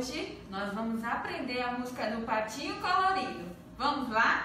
Hoje nós vamos aprender a música do Patinho Colorido. Vamos lá?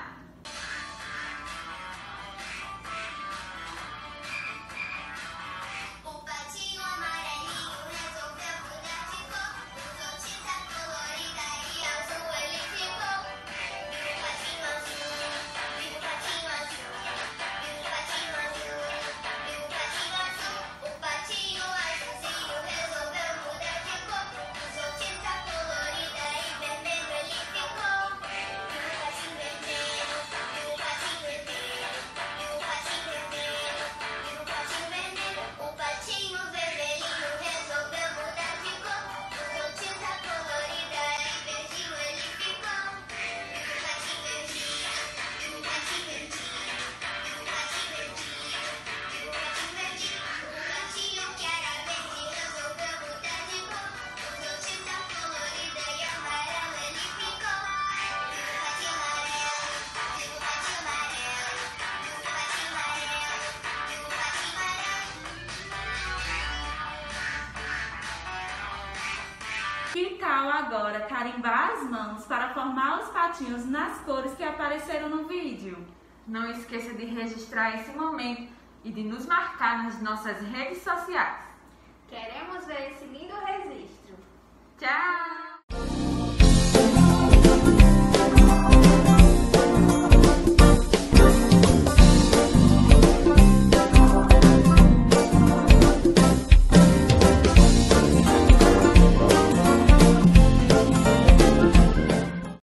Que tal agora carimbar as mãos para formar os patinhos nas cores que apareceram no vídeo? Não esqueça de registrar esse momento e de nos marcar nas nossas redes sociais. Queremos